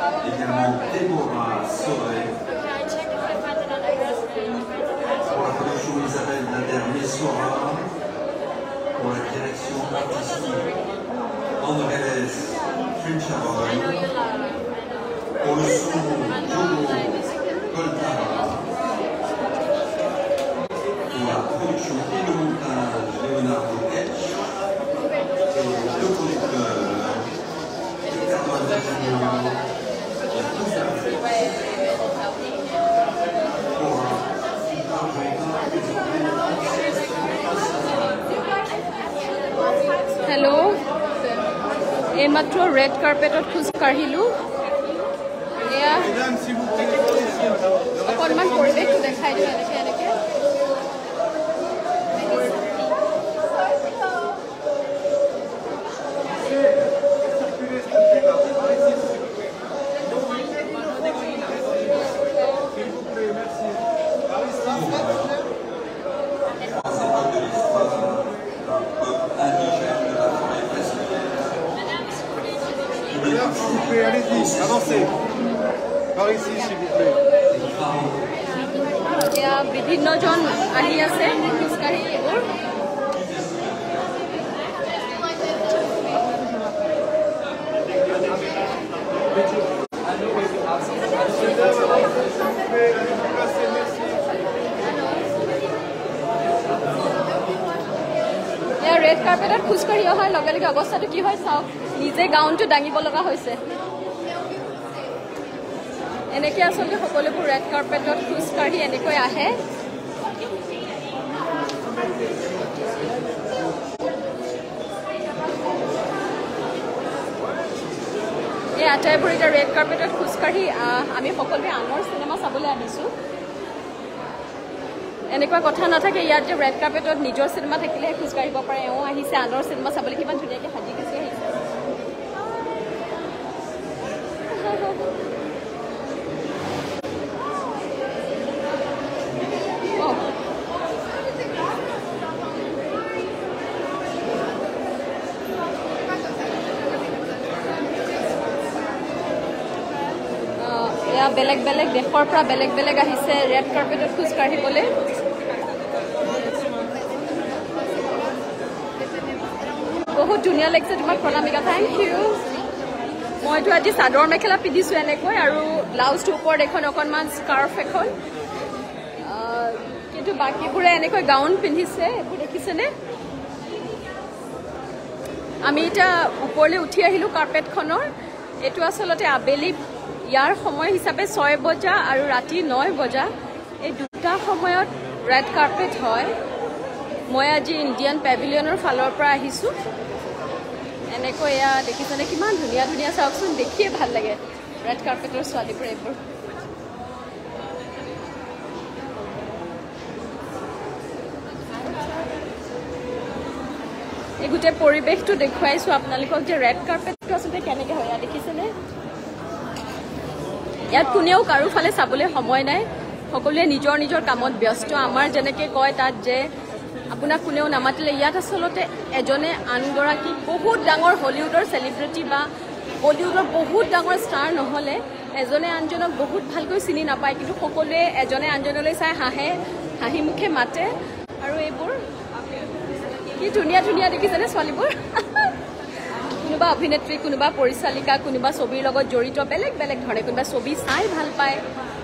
également Déborah Soré. Pour la production Isabelle Nader-Messora. Pour la direction artistique Andrés Trincharoy. Pour le son Diogo Goltara. Pour la production et le montage Leonardo Etch. Et le producteur Hello, এইমাত্ৰ red কাৰ্পেটত খোজ কাঢ়িলোঁ। এয়া অকণমান পৰিৱেশটো দেখাই দিওঁ এনেকৈ এনেকৈ। Allez-y, avancez. Par ici, s'il vous plaît. এয়া বিভিন্নজন আহি আছে খোজকাঢ়ি এইবোৰ। ৰেড কাৰ্পেটত খোজকাঢ়ি অহাৰ লগে লগে অৱস্থাটো কি হয় চাওক, নিজে গাউনটো দাঙিব লগা হৈছে। এনেকৈ আচলতে সকলোবোৰ ৰেড কাৰ্পেটত খোজকাঢ়ি এনেকৈ আহে। এই আটাইবোৰ এতিয়া ৰেড কাৰ্পেটত খোজকাঢ়ি আমি সকলোৱে আনৰ চিনেমা চাবলৈ আহিছোঁ। এনেকুৱা কথা নাথাকে ইয়াত যে ৰেড কাৰ্পেটত নিজৰ চিনেমা থাকিলেহে খোজকাঢ়িব পাৰে। এওঁ আহিছে আনৰ চিনেমা চাবলৈ, কিমান ধুনীয়াকৈ সাজি কাচি আহিছে। এয়া বেলেগ বেলেগ দেশৰ পৰা বেলেগ বেলেগ আহিছে ৰেড কাৰ্পেটত খোজকাঢ়িবলৈ। বহুত ধুনীয়া লাগিছে, তোমাক প্ৰণামিকা, থেংক ইউ। মইতো আজি চাদৰ মেখেলা পিন্ধিছোঁ এনেকৈ, আৰু ব্লাউজটোৰ ওপৰত এখন অকণমান স্কাৰ্ফ এখন, কিন্তু বাকীবোৰে এনেকৈ গাউন পিন্ধিছে। এইবোৰ দেখিছেনে? আমি এতিয়া ওপৰলৈ উঠি আহিলোঁ কাৰ্পেটখনৰ। এইটো আচলতে আবেলি ইয়াৰ সময় হিচাপে 6 বজা আৰু ৰাতি 9 বজা, এই দুটা সময়ত ৰেড কাৰ্পেট হয়। মই আজি ইণ্ডিয়ান পেভিলিয়নৰ ফালৰ পৰা আহিছোঁ। এনেকৈ এয়া দেখিছেনে কিমান ধুনীয়া ধুনীয়া, চাওকচোন, দেখিয়ে ভাল লাগে ৰেড কাৰ্পেটৰ ছোৱালীবোৰ এইবোৰ। এই গোটেই পৰিৱেশটো দেখুৱাইছোঁ আপোনালোকক যে ৰেড কাৰ্পেটটো আচলতে কেনেকৈ হয়। ইয়াত দেখিছেনে? ইয়াত কোনেও কাৰোফালে চাবলৈ সময় নাই, সকলোৱে নিজৰ নিজৰ কামত ব্যস্ত। আমাৰ যেনেকৈ কয় তাত যে আপোনাক কোনেও নামাতিলে, ইয়াত আচলতে এজনে আনগৰাকীক বহুত ডাঙৰ হলিউডৰ চেলিব্ৰিটি বা বলিউডৰ বহুত ডাঙৰ ষ্টাৰ নহ'লে এজনে আনজনক বহুত ভালকৈ চিনি নাপায়, কিন্তু সকলোৱে এজনে আনজনলৈ চাই হাঁহে, হাঁহি মুখে মাতে। আৰু এইবোৰ কি ধুনীয়া ধুনীয়া দেখিছেনে ছোৱালীবোৰ? কোনোবা অভিনেত্ৰী, কোনোবা পৰিচালিকা, কোনোবা ছবিৰ লগত জড়িত, বেলেগ বেলেগ ধৰণে, কোনোবা ছবি চাই ভাল পায়।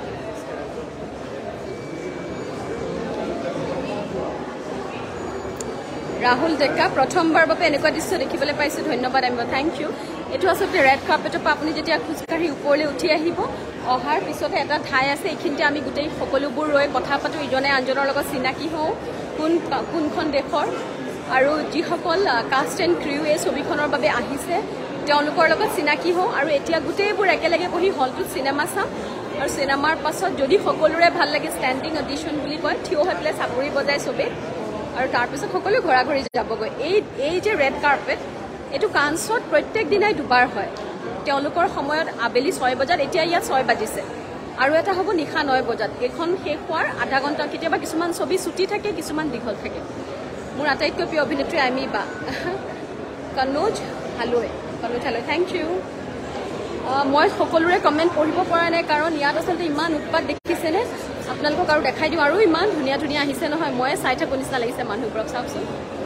ৰাহুল ডেকা, প্ৰথমবাৰ বাবে এনেকুৱা দৃশ্য দেখিবলৈ পাইছোঁ, ধন্যবাদ। আমি থেংক ইউ। এইটো আচলতে ৰেড কাৰ্পেটৰ পৰা আপুনি যেতিয়া খোজকাঢ়ি ওপৰলৈ উঠি আহিব, অহাৰ পিছতে এটা ঠাই আছে, এইখিনিতে আমি গোটেই সকলোবোৰ ৰৈ কথা পাতোঁ, ইজনে আনজনৰ লগত চিনাকি হওঁ, কোনখন দেশৰ, আৰু যিসকল কাষ্ট এণ্ড ক্ৰিউ এই ছবিখনৰ বাবে আহিছে তেওঁলোকৰ লগত চিনাকি হওঁ। আৰু এতিয়া গোটেইবোৰ একেলগে বহি হলটোত চিনেমা চাম, আৰু চিনেমাৰ পাছত যদি সকলোৰে ভাল লাগে ষ্টেণ্ডিং অডিশ্যন বুলি কয়, থিয় হৈ পেলাই চাপৰি বজাই চবেই, আৰু তাৰপিছত সকলো ঘৰা ঘৰি যাবগৈ। এই যে ৰেড কাৰ্পেট, এইটো কাঞ্চত প্ৰত্যেক দিনাই দুবাৰ হয়। তেওঁলোকৰ সময়ত আবেলি 6 বজাত, এতিয়া ইয়াত 6 বাজিছে, আৰু এটা হ'ব নিশা 9 বজাত। এইখন শেষ হোৱাৰ আধা ঘণ্টা, কেতিয়াবা কিছুমান ছবি ছুটি থাকে, কিছুমান দীঘল থাকে। মোৰ আটাইতকৈ প্ৰিয় অভিনেত্ৰী আইমি বা কনোজ হালৈ, থেংক ইউ। মই সকলোৰে কমেণ্ট পঢ়িব পৰা নাই কাৰণ ইয়াত আচলতে ইমান উৎপাত দেখিছেনে আপোনালোকক আৰু দেখাই দিওঁ আৰু ইমান ধুনীয়া ধুনীয়া আহিছে নহয় মই চাই থাকোঁ নিচিনা লাগিছে মানুহবোৰক চাওকচোন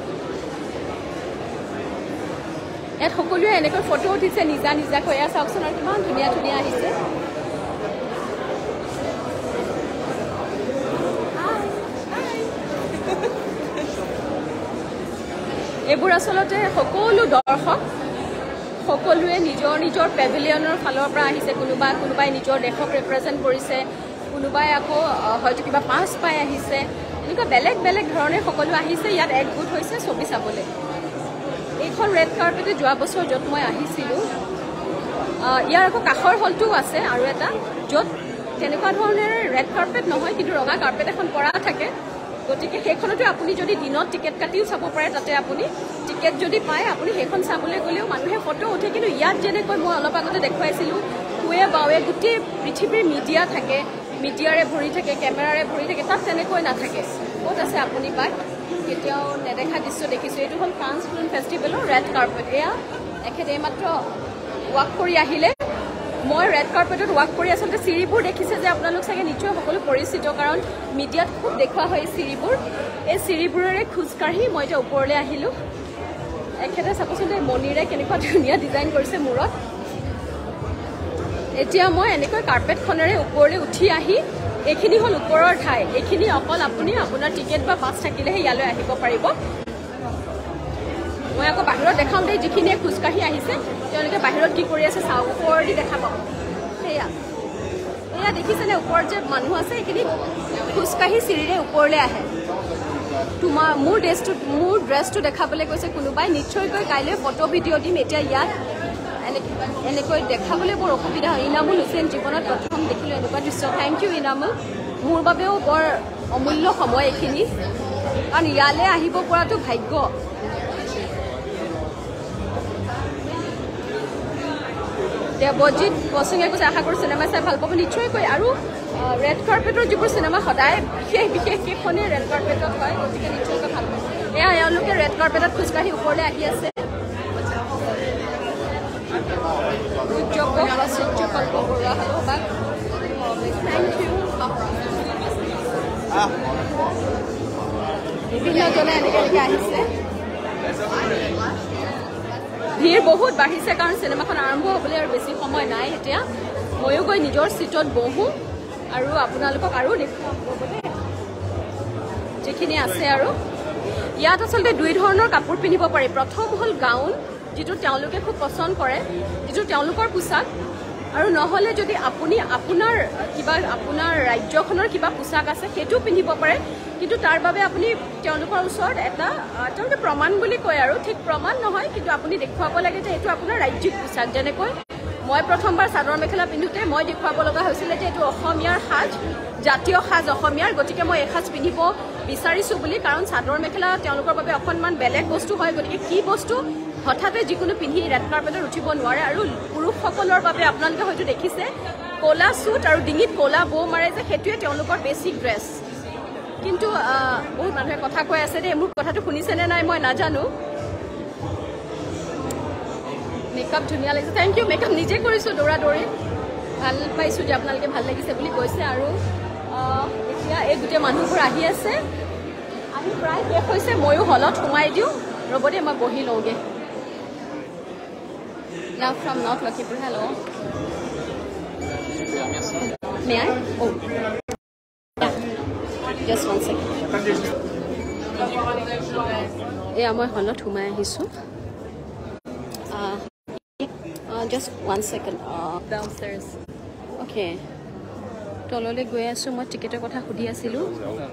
ইয়াত সকলোৱে এনেকৈ ফটো উঠিছে নিজা নিজাকৈ এয়া চাওকচোন আৰু কিমান ধুনীয়া ধুনীয়া আহিছে এইবোৰ আচলতে সকলো দৰ্শক সকলোৱে নিজৰ নিজৰ পেভিলিয়নৰ ফালৰ পৰা আহিছে কোনোবাই নিজৰ দেশক ৰিপ্ৰেজেণ্ট কৰিছে কোনোবাই আকৌ হয়তো কিবা পাছ পাই আহিছে এনেকুৱা বেলেগ বেলেগ ধৰণে সকলো আহিছে ইয়াত একগোট হৈছে ছবি চাবলৈ এইখন ৰেড কাৰ্পেটে যোৱা বছৰ য'ত মই আহিছিলোঁ ইয়াৰ আকৌ কাষৰ হলটোও আছে আৰু এটা য'ত তেনেকুৱা ধৰণৰ ৰেড কাৰ্পেট নহয় কিন্তু ৰঙা কাৰ্পেট এখন পৰা থাকে গতিকে সেইখনতো আপুনি যদি দিনত টিকেট কাটিও চাব পাৰে তাতে আপুনি টিকেট যদি পায় আপুনি সেইখন চাবলৈ গ'লেও মানুহে ফটো উঠে কিন্তু ইয়াত যেনেকৈ মই অলপ আগতে দেখুৱাইছিলোঁ কুৱে বাৱে গোটেই পৃথিৱীৰ মিডিয়া থাকে মিডিয়াৰে ভৰি থাকে কেমেৰাৰে ভৰি থাকে তাত তেনেকৈ নাথাকে ক'ত আছে আপুনি পায় কেতিয়াও নেদেখা দৃশ্য দেখিছোঁ এইটো হ'ল কান্স ফিল্ম ফেষ্টিভেলৰ ৰেড কাৰ্পেট এয়া এখেতে এইমাত্ৰ ৱাক কৰি আহিলে মই ৰেড কাৰ্পেটত ৱাক কৰি আচলতে চিৰিবোৰ দেখিছে যে আপোনালোক চাগে নিশ্চয় সকলো পৰিচিত কাৰণ মিডিয়াত খুব দেখুওৱা হয় চিৰিবোৰ এই চিৰিবোৰেৰে খোজকাঢ়ি মই এতিয়া ওপৰলৈ আহিলোঁ এখেতে চাবচোন এই মণিৰে কেনেকুৱা ধুনীয়া ডিজাইন কৰিছে মূৰত এতিয়া মই এনেকৈ কাৰ্পেটখনেৰে ওপৰলৈ উঠি আহি এইখিনি হ'ল ওপৰৰ ঠাই এইখিনি অকল আপুনি আপোনাৰ টিকেট বা পাছ থাকিলেহে ইয়ালৈ আহিব পাৰিব মই আকৌ বাহিৰত দেখাম দেই যিখিনিয়ে খোজকাঢ়ি আহিছে তেওঁলোকে বাহিৰত কি কৰি আছে চাওঁ ওপৰেদি দেখা পাব এয়া দেখিছেনে ওপৰত যে মানুহ আছে এইখিনি খোজকাঢ়ি চিৰিৰে ওপৰলৈ আহে মোৰ ড্ৰেছটো দেখাবলৈ কৈছে কোনোবাই নিশ্চয়কৈ কাইলৈ ফটো ভিডিঅ' দিম এতিয়া ইয়াত এনেকৈ দেখাবলৈ বৰ অসুবিধা হয় ইনামুল হুছেইন জীৱনত প্ৰথম দেখিলোঁ এনেকুৱা দৃশ্য থেংক ইউ ইনামুল মোৰ বাবেও বৰ অমূল্য সময় এইখিনি কাৰণ ইয়ালৈ আহিব পৰাটো ভাগ্য দেৱজিৎ বসুঙে কৈছে আশা কৰোঁ চিনেমা চাই ভাল পাব নিশ্চয়কৈ আৰু ৰেড কাৰ্পেটৰ যিবোৰ চিনেমা সদায় বিশেষ কেইখনেই ৰেড কাৰ্পেটত হয় গতিকে নিশ্চয়কৈ ভাল পাব এয়া এওঁলোকে ৰেড কাৰ্পেটত খোজকাঢ়ি ওপৰলৈ আহি আছে বিভিন্নজনে এনেকৈ আহিছে ভিৰ বহুত বাঢ়িছে কাৰণ চিনেমাখন আৰম্ভ হ'বলৈ আৰু বেছি সময় নাই এতিয়া ময়ো গৈ নিজৰ চিটত বহোঁ আৰু আপোনালোকক আৰু দেখুৱাম যিখিনি আছে আৰু ইয়াত আচলতে দুই ধৰণৰ কাপোৰ পিন্ধিব পাৰি প্ৰথম হ'ল গাউন যিটো তেওঁলোকে খুব পচন্দ কৰে যিটো তেওঁলোকৰ পোছাক আৰু নহ'লে যদি আপুনি আপোনাৰ ৰাজ্যখনৰ কিবা পোছাক আছে সেইটোও পিন্ধিব পাৰে কিন্তু তাৰ বাবে আপুনি তেওঁলোকৰ ওচৰত এটা তেওঁলোকে প্ৰমাণ বুলি কয় আৰু ঠিক প্ৰমাণ নহয় কিন্তু আপুনি দেখুৱাব লাগে যে এইটো আপোনাৰ ৰাজ্যিক পোছাক যেনেকৈ মই প্ৰথমবাৰ চাদৰ মেখেলা পিন্ধোঁতে মই দেখুৱাব লগা হৈছিলে যে এইটো অসমীয়াৰ সাজ জাতীয় সাজ অসমীয়াৰ গতিকে মই এই সাজ পিন্ধিব বিচাৰিছোঁ বুলি কাৰণ চাদৰ মেখেলা তেওঁলোকৰ বাবে অকণমান বেলেগ বস্তু হয় গতিকে কি বস্তু হঠাতে যিকোনো পিন্ধি ৰেড কাৰ্পেটত উঠিব নোৱাৰে আৰু পুৰুষসকলৰ বাবে আপোনালোকে হয়তো দেখিছে ক'লা চুট আৰু ডিঙিত ক'লা বৌ মাৰে যে সেইটোৱে তেওঁলোকৰ বেছিক ড্ৰেছ কিন্তু বহুত মানুহে কথা কৈ আছে দেই মোৰ কথাটো শুনিছেনে নাই মই নাজানো মেকআপ ধুনীয়া লাগিছে থেংক ইউ মেকআপ নিজে কৰিছোঁ দৌৰা দৌৰি ভাল পাইছোঁ যে আপোনালোকে ভাল লাগিছে বুলি কৈছে আৰু এতিয়া এই গোটেই মানুহবোৰ আহি আছে আহি প্ৰায় শেষ হৈছে ময়ো হলত সোমাই দিওঁ ৰ'ব দেই মই বহি লওঁগৈ Love from North Lakipur. Hello. May I? Oh. Yeah. Just one second. Yeah, I'm going to my hisu. Just 1 second. Downstairs. Okay. তললৈ গৈ আছোঁ মই টিকেটৰ কথা সুধি আছিলোঁ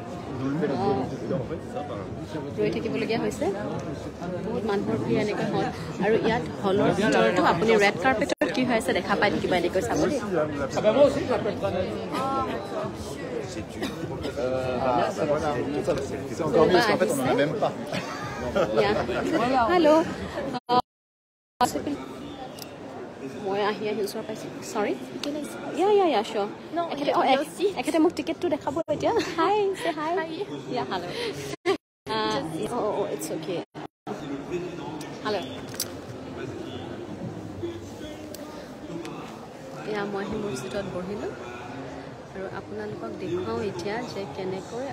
ৰৈ থাকিবলগীয়া হৈছে বহুত মানুহৰ ভিৰ এনেকৈ হ'ল আৰু ইয়াত হলৰ ভিতৰতো আপুনি ৰেড কাৰ্পেটত কি হৈ আছে দেখা পাই থাকিব এনেকৈ চাব হেল্ল' মই আহি ওচৰ পাইছোঁ চৰি চিয়'ৰ এখেতে মোক টিকেটটো দেখাব এতিয়া hi hello' it's okay hello' এয়া মই সেই মোৰ চিটত বহিলোঁ আৰু আপোনালোকক দেখুৱাওঁ এতিয়া যে কেনেকৈ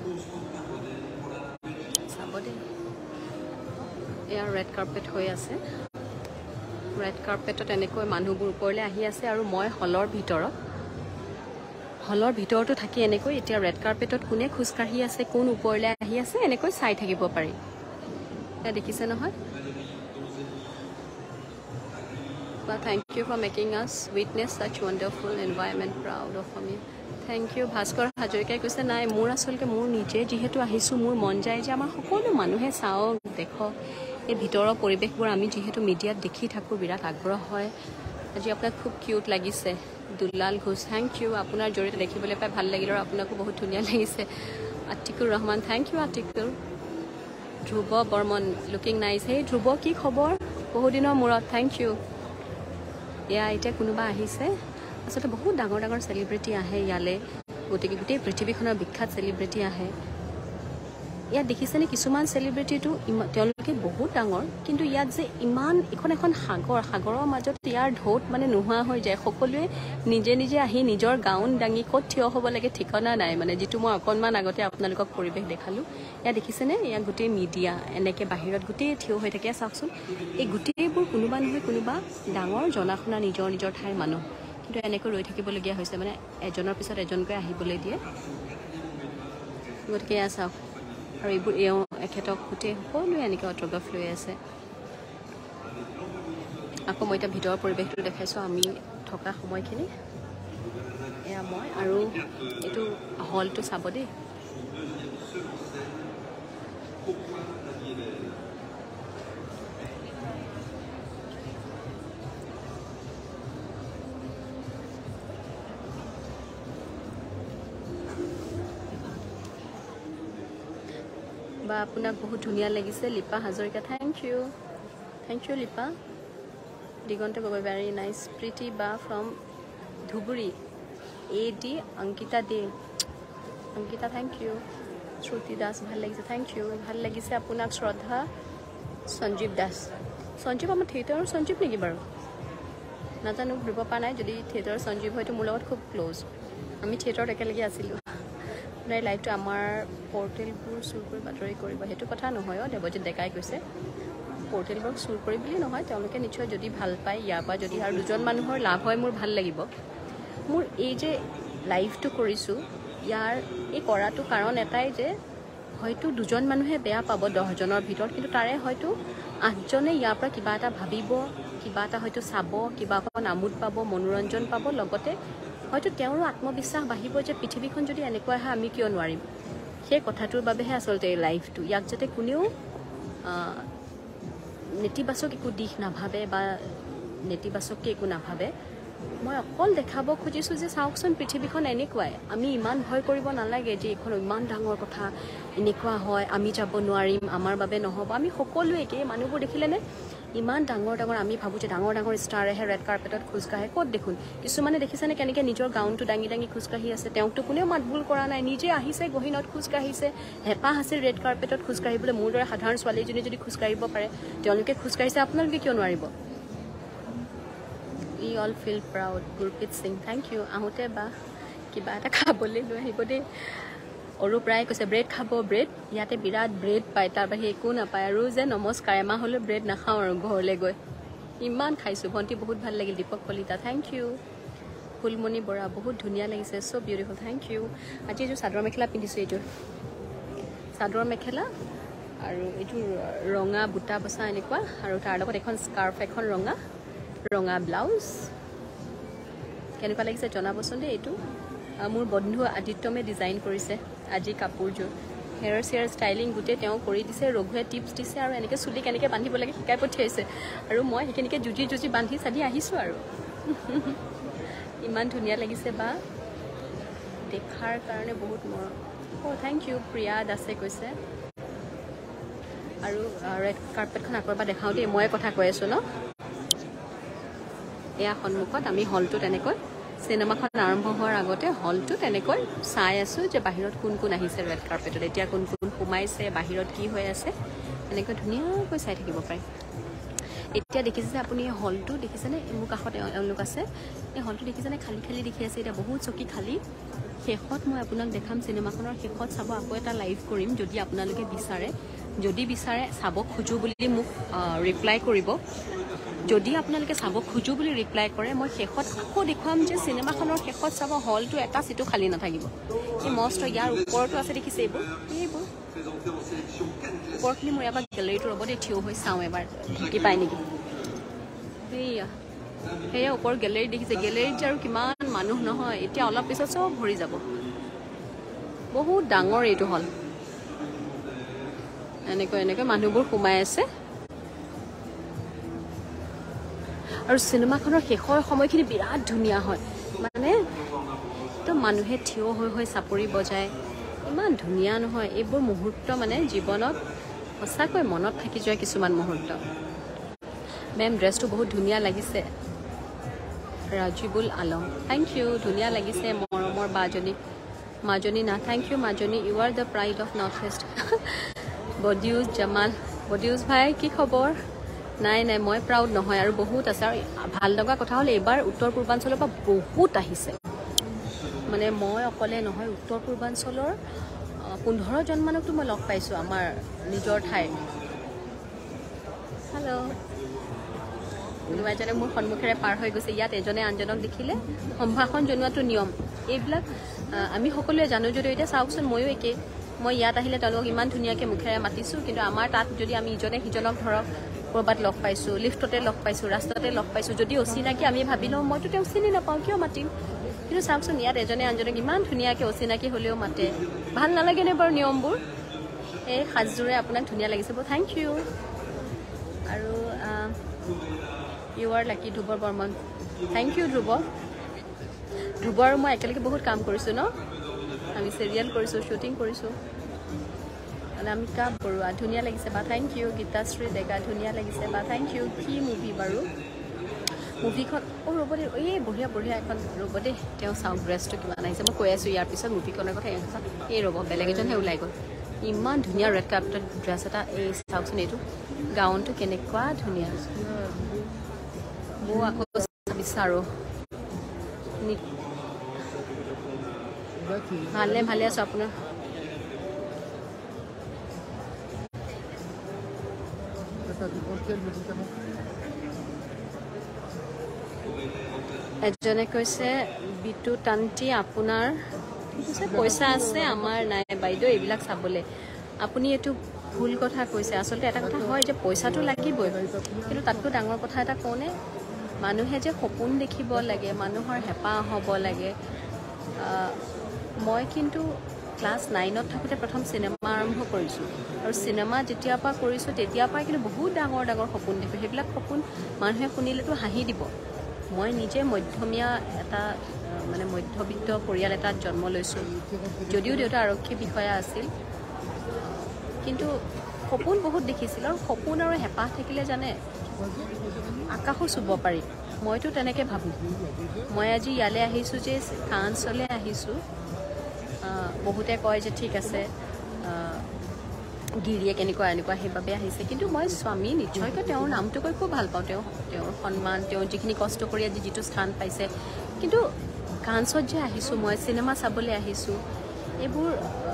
চাব দেই এয়া ৰেড কাৰ্পেট হৈ আছে ৰেড কাৰ্পেটত এনেকৈ মানুহবোৰ ওপৰলৈ আহি আছে আৰু মই হলৰ ভিতৰতো থাকি এনেকৈ এতিয়া ৰেড কাৰ্পেটত কোনে খোজকাঢ়ি আছে কোন ওপৰলৈ আহি আছে এনেকৈ চাই থাকিব পাৰি এয়া দেখিছে নহয় Thank you for making us witness such wonderful environment. Proud of me. Thank you. Bhaskar Hajoike কৈছে নাই মোৰ আসলতে মোৰ নিজে যেহেতু আহিছো মোৰ মন যায় যে আমাৰ সকলো মানুহে চাও দেখো এই ভিতৰৰ পৰিবেশবোৰ আমি যেহেতু মিডিয়াত দেখি থাকো বিৰাট আগ্ৰহ হয় আজি আপোনাক খুব কিউট লাগিছে দুলাল ঘোষ থ্যাংক ইউ আপোনাৰ জৰিয়তে দেখিবলৈ পাই ভাল লাগিল আৰু আপোনাকো বহুত ধুনীয়া লাগিছে Atikur Rahman thank you Atikur Dhruv Barman looking nice hey Dhruv কি খবৰ বহু দিনৰ মূৰত থ্যাংক ইউ এয়া এতিয়া কোনোবা আহিছে আচলতে বহুত ডাঙৰ ডাঙৰ সেলিব্ৰিটি আহে ইয়ালে গতিকে গোটেই পৃথিৱীখনৰ বিখ্যাত সেলিব্ৰিটি আহে ইয়াত দেখিছেনে কিছুমান সেলিব্ৰিটিটো তেওঁলোকে বহুত ডাঙৰ কিন্তু ইয়াত যে ইমান এখন সাগৰৰ মাজত ইয়াৰ ঢৌত মানে নোহোৱা হৈ যায় সকলোৱে নিজে নিজে আহি নিজৰ গাউন দাঙি ক'ত থিয় হ'ব লাগে ঠিকনা নাই মানে যিটো মই অকণমান আগতে আপোনালোকক পৰিৱেশ দেখালোঁ ইয়াত দেখিছেনে ইয়াত গোটেই মিডিয়া এনেকৈ বাহিৰত গোটেই থিয় হৈ থাকে চাওকচোন এই গোটেইবোৰ কোনোবা নহয় কোনোবা ডাঙৰ জনাশুনা নিজৰ নিজৰ ঠাইৰ মানুহ কিন্তু এনেকৈ ৰৈ থাকিবলগীয়া হৈছে মানে এজনৰ পিছত এজনকৈ আহিবলৈ দিয়ে গতিকে এয়া চাওক আৰু এইবোৰ এখেতক গোটেই সকলোৱে এনেকৈ অট'গ্ৰাফ লৈ আছে আকৌ মই এতিয়া ভিতৰৰ পৰিৱেশটো দেখাইছোঁ আমি থকা সময়খিনি এয়া মই আৰু এইটো হলটো চাব দেই বা আপোনাক বহুত ধুনীয়া লাগিছে লিপা Hazarika thank you Lipa Diganta Gogoi very nice Priti বা from Dhubri AD Ankita Dey Ankita thank you Shruti Das ভাল লাগিছে থ্যাংক ইউ ভাল লাগিছে আপোনাক শ্ৰদ্ধা সঞ্জীৱ দাস সঞ্জীৱ আমাৰ থিয়েটাৰৰ সঞ্জীৱ নেকি বাৰু নাজানো ধৰিব পৰা নাই যদি থিয়েটাৰৰ সঞ্জীৱ হয়তো মোৰ লগত খুব ক্ল'জ আমি থিয়েটাৰত একেলগে আছিলোঁ আপোনাৰ লাইভটো আমাৰ পৰ্টেলবোৰ চুৰ কৰি বাতৰি কৰিব সেইটো কথা নহয় দেৱজিৎ ডেকাই কৈছে পৰ্টেলবোৰ চুৰ কৰি বুলি নহয় তেওঁলোকে নিশ্চয় যদি ভাল পায় ইয়াৰ পৰা যদি আৰু দুজন মানুহৰ লাভ হয় মোৰ ভাল লাগিব মোৰ এই যে লাইভটো কৰিছোঁ ইয়াৰ এই কৰাটো কাৰণ এটাই যে হয়তো দুজন মানুহে বেয়া পাব 10জনৰ ভিতৰত কিন্তু তাৰে হয়তো 8জনে ইয়াৰ পৰা কিবা এটা ভাবিব কিবা এটা হয়তো চাব কিবা অকণ আমোদ পাব মনোৰঞ্জন পাব লগতে হয়তো তেওঁৰো আত্মবিশ্বাস বাঢ়িব যে পৃথিৱীখন যদি এনেকুৱা হয় আমি কিয় নোৱাৰিম সেই কথাটোৰ বাবেহে আচলতে এই লাইভটো ইয়াক যাতে কোনেও নেতিবাচক একো দিশ নাভাবে বা নেতিবাচককৈ একো নাভাবে মই অকল দেখাব খুজিছোঁ যে চাওকচোন পৃথিৱীখন এনেকুৱাই আমি ইমান ভয় কৰিব নালাগে যে এইখন ইমান ডাঙৰ কথা এনেকুৱা হয় আমি যাব নোৱাৰিম আমাৰ বাবে নহ'ব আমি সকলোৱে একেই মানুহবোৰ দেখিলেনে ইমান ডাঙৰ আমি ভাবোঁ যে ডাঙৰ ষ্টাৰ আহে ৰেড কাৰ্পেটত খোজকাঢ়ে ক'ত দেখোন কিছুমানে দেখিছেনে কেনেকৈ নিজৰ গাউনটো দাঙি খোজকাঢ়ি আছে তেওঁকতো কোনেও মাতবোল কৰা নাই নিজে আহিছে গহীনত খোজকাঢ়িছে হেঁপাহ আছিল ৰেড কাৰ্পেটত খোজকাঢ়িবলৈ মোৰ দৰে সাধাৰণ ছোৱালীজনী যদি খোজকাঢ়িব পাৰে তেওঁলোকে খোজকাঢ়িছে আপোনালোকে কিয় নোৱাৰিব ই all feel proud Gurpreet Singh thank you আহোঁতে বা কিবা এটা খাবলৈ লৈ আহিব দেই অৰূপ ৰায় কৈছে ব্ৰেড খাব ব্ৰেড ইয়াতে বিৰাট ব্ৰেড পায় তাৰ বাহিৰে একো নাপায় আৰু যে নমস্কাৰ এমাহ হ'লেও ব্ৰেড নাখাওঁ আৰু ঘৰলৈ গৈ ইমান খাইছোঁ ভণ্টি বহুত ভাল লাগিল দীপক কলিতা থ্যাংক ইউ ফুলমণি বৰা বহুত ধুনীয়া লাগিছে চ' বিউটিফুল থ্যাংক ইউ আজি এইযোৰ চাদৰ মেখেলা পিন্ধিছোঁ এইযোৰ চাদৰ মেখেলা আৰু এইযোৰ ৰঙা বুটা বচা এনেকুৱা আৰু তাৰ লগত এখন স্কাৰ্ফ এখন ৰঙা ব্লাউজ কেনেকুৱা লাগিছে জনাবচোন দেই এইটো মোৰ বন্ধু আদিত্যমে ডিজাইন কৰিছে আজি কাপোৰযোৰ হেয়াৰ ষ্টাইলিং গোটেই তেওঁ কৰি দিছে ৰঘুৱে টিপছ দিছে আৰু এনেকৈ চুলি কেনেকৈ বান্ধিব লাগে শিকাই পঠিয়াইছে আৰু মই সেইখিনিকে যুঁজি বান্ধি চাধি আহিছোঁ আৰু ইমান ধুনীয়া লাগিছে বা দেখাৰ কাৰণে বহুত মৰম থেংক ইউ প্ৰিয়া দাসে কৈছে আৰু ৰেড কাৰ্পেটখন আকৌ এবাৰ দেখাওঁ দেই মই কথা কৈ আছোঁ ন এয়া সন্মুখত আমি হলটোত এনেকৈ চিনেমাখন আৰম্ভ হোৱাৰ আগতে হলটোত এনেকৈ চাই আছোঁ যে বাহিৰত কোন আহিছে ৰেড কাৰ্পেটত এতিয়া কোন সোমাইছে বাহিৰত কি হৈ আছে এনেকৈ ধুনীয়াকৈ চাই থাকিব পাৰি এতিয়া দেখিছে আপুনি এই হলটো দেখিছেনে মোৰ কাষত এওঁলোক আছে এই হলটো দেখিছেনে খালী খালী দেখি আছে এতিয়া বহুত চকী খালী শেষত মই আপোনাক দেখাম চিনেমাখনৰ শেষত চাব আকৌ এটা লাইভ কৰিম যদি আপোনালোকে বিচাৰে যদি বিচাৰে চাব খোজো বুলি মোক ৰিপ্লাই কৰিব যদি আপোনালোকে চাব খোজো বুলি ৰিপ্লাই কৰে মই শেষত আকৌ দেখুৱাম যে চিনেমাখনৰ শেষত চাব হলটো এটা সিটো খালী নাথাকিব এই মস্ত ইয়াৰ ওপৰতো আছে দেখিছে এইবোৰ ওপৰখিনি মোৰ এবাৰ গেলেৰীটোৰ ওপৰতে থিয় হৈ চাওঁ এবাৰ ঢুকি পায় নেকি সেয়া ওপৰ গেলেৰী দেখিছে গেলেৰীত আৰু কিমান মানুহ নহয় এতিয়া অলপ পিছত চব ভৰি যাব বহুত ডাঙৰ এইটো হল এনেকৈ মানুহবোৰ সোমাই আছে আৰু চিনেমাখনৰ শেষৰ সময়খিনি বিৰাট ধুনীয়া হয় মানে একদম মানুহে থিয় হৈ হৈ চাপৰি বজায় ইমান ধুনীয়া নহয় এইবোৰ মুহূৰ্ত মানে জীৱনত সঁচাকৈ মনত থাকি যোৱা কিছুমান মুহূৰ্ত মেম ড্ৰেছটো বহুত ধুনীয়া লাগিছে ৰাজিবুল আলম থেংক ইউ ধুনীয়া লাগিছে মৰমৰ মাজনী না থেংক ইউ মাজনী you are the pride of north east Badiuz Jamal Badiuz ভাই কি খবৰ নাই মই প্ৰাউড নহয় আৰু বহুত আছে আৰু ভাল লগা কথা হ'ল এইবাৰ উত্তৰ পূৰ্বাঞ্চলৰ পৰা বহুত আহিছে মানে মই অকলে নহয় উত্তৰ পূৰ্বাঞ্চলৰ 15 জনমানকতো মই লগ পাইছোঁ আমাৰ নিজৰ ঠাইৰ হেল্ল' কোনোবা এজনে মোৰ সন্মুখেৰে পাৰ হৈ গৈছে ইয়াত এজনে আনজনক দেখিলে সম্ভাষণ জনোৱাটো নিয়ম এইবিলাক আমি সকলোৱে জানো যদিও এতিয়া চাওকচোন ময়ো একেই মই ইয়াত আহিলে তেওঁলোকক ইমান ধুনীয়াকৈ মুখেৰে মাতিছোঁ কিন্তু আমাৰ তাত যদি আমি ইজনে সিজনক ধৰক ক'ৰবাত লগ পাইছোঁ লিফ্টতে লগ পাইছোঁ ৰাস্তাতে লগ পাইছোঁ যদি অচিনাকি আমি ভাবি লওঁ মইতো তেওঁক চিনি নাপাওঁ কিয় মাতিম কিন্তু চাওকচোন ইয়াত এজনে আনজনক ইমান ধুনীয়াকৈ অচিনাকি হ'লেও মাতে ভাল নালাগেনে বাৰু নিয়মবোৰ এই সাজযোৰে আপোনাক ধুনীয়া লাগিছে বাৰু থেংক ইউ আৰু ইউ আৰ লাকি ধ্ৰুৱৰ বৰ্মন থেংক ইউ ধ্ৰুৱ আৰু মই একেলগে বহুত কাম কৰিছোঁ ন আমি চিৰিয়েল কৰিছোঁ শ্বুটিং কৰিছোঁ অনামিকা বৰুৱা ধুনীয়া লাগিছে বা থেংক ইউ গীতাশ্ৰী ডেকা ধুনীয়া লাগিছে বা থেংক ইউ কি মুভি বাৰু মুভিখন ৰ'ব দেই এই বঢ়িয়া এখন ৰ'ব দেই তেওঁ চাওক ড্ৰেছটো কিমান আহিছে মই কৈ আছোঁ ইয়াৰ পিছত মুভিখনৰ কথা এই ৰ'ব বেলেগ এজনহে ওলাই গ'ল ইমান ধুনীয়া ৰেড কাৰ্পেটৰ ড্ৰেছ এটা এই চাওকচোন এইটো গাউনটো কেনেকুৱা ধুনীয়া বৌ আকৌ বিচাৰোঁ ভালে আছোঁ আপোনাৰ এজনে কৈছে বিটু টান্টি আপোনাৰ পইচা আছে আমাৰ নাই বাইদেউ এইবিলাক চাবলৈ আপুনি এইটো ভুল কথা কৈছে আচলতে এটা কথা হয় যে পইচাটো লাগিবই কিন্তু তাতকৈ ডাঙৰ কথা এটা কওঁনে মানুহে যে সপোন দেখিব লাগে মানুহৰ হেঁপাহ হ'ব লাগে মই কিন্তু ক্লাছ 9ত থাকোঁতে প্ৰথম চিনেমা আৰম্ভ কৰিছোঁ আৰু চিনেমা যেতিয়াৰ পৰা কৰিছোঁ তেতিয়াৰ পৰাই কিন্তু বহুত ডাঙৰ সপোন দেখোঁ সেইবিলাক সপোন মানুহে শুনিলেতো হাঁহি দিব মই নিজে মধ্যমীয়া এটা মানে মধ্যবিত্ত পৰিয়াল এটাত জন্ম লৈছোঁ যদিও দেউতা আৰক্ষী বিষয়া আছিল কিন্তু সপোন বহুত দেখিছিল আৰু সপোন আৰু হেঁপাহ থাকিলে জানে আকাশো চুব পাৰি মইতো তেনেকৈ ভাবোঁ মই আজি ইয়ালৈ আহিছোঁ যে ফ্ৰান্সলৈ আহিছোঁ বহুতে কয় যে ঠিক আছে গিৰিয়ে কেনেকুৱা এনেকুৱা সেইবাবে আহিছে কিন্তু মই স্বামী নিশ্চয়কৈ তেওঁৰ নামটো কৈ খুব ভাল পাওঁ তেওঁৰ সন্মান তেওঁ যিখিনি কষ্ট কৰি আজি যিটো স্থান পাইছে কিন্তু কান্সত যে আহিছোঁ মই চিনেমা চাবলৈ আহিছোঁ এইবোৰ